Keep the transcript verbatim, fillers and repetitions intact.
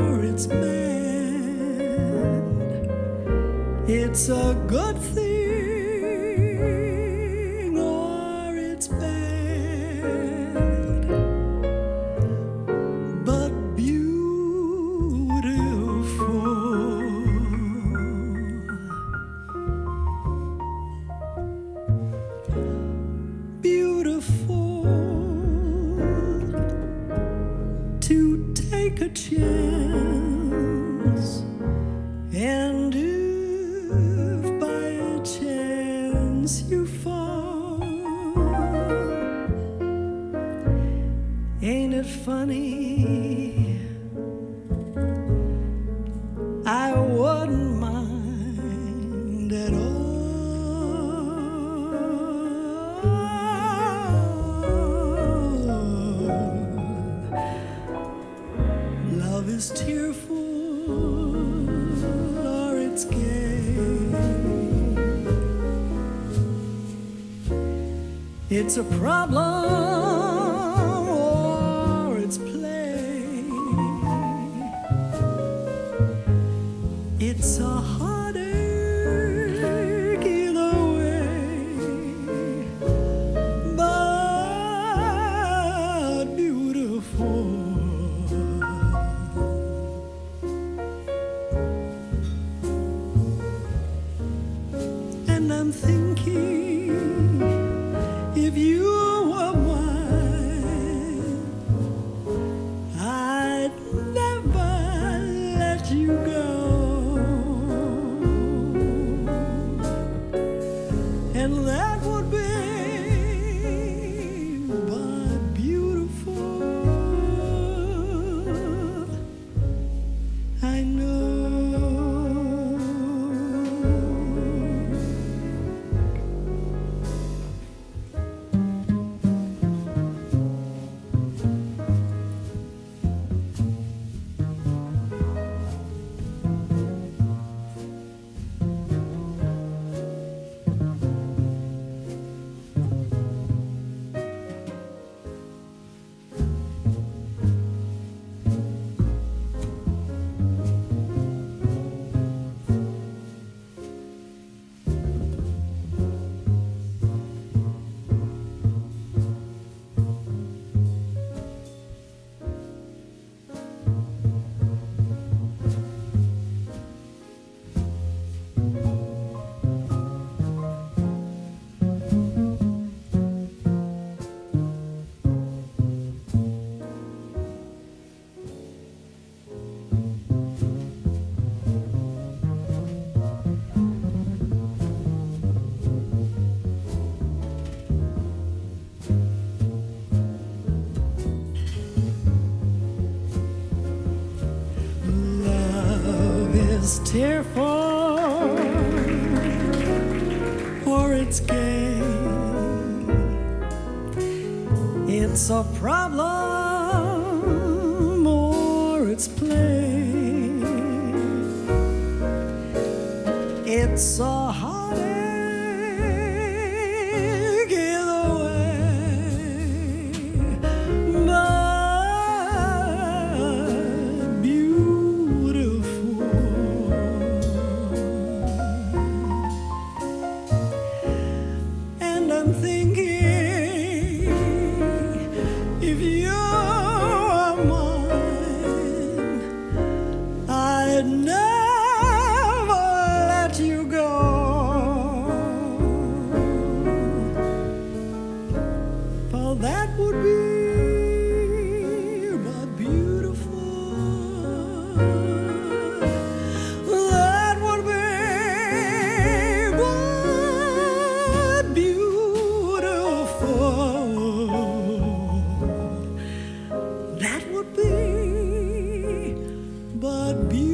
or it's bad. It's a good thing or it's bad, but beautiful. Beautiful to take a chance, and if by a chance you fall, ain't it funny? I wouldn't mind at all. Love is tearful or it's gay. It's a problem or it's play. It's a heartache either way, but beautiful. And I'm thinking, if you were mine, I'd never let you go. And that would be but beautiful. I know. It's tearful or it's gay. It's a problem or it's play. It's a heartache either way, but beautiful. And I'm thinking, if you're mine, I'd never let you go. For that would be but beautiful. That would be but beautiful. That would be but beautiful.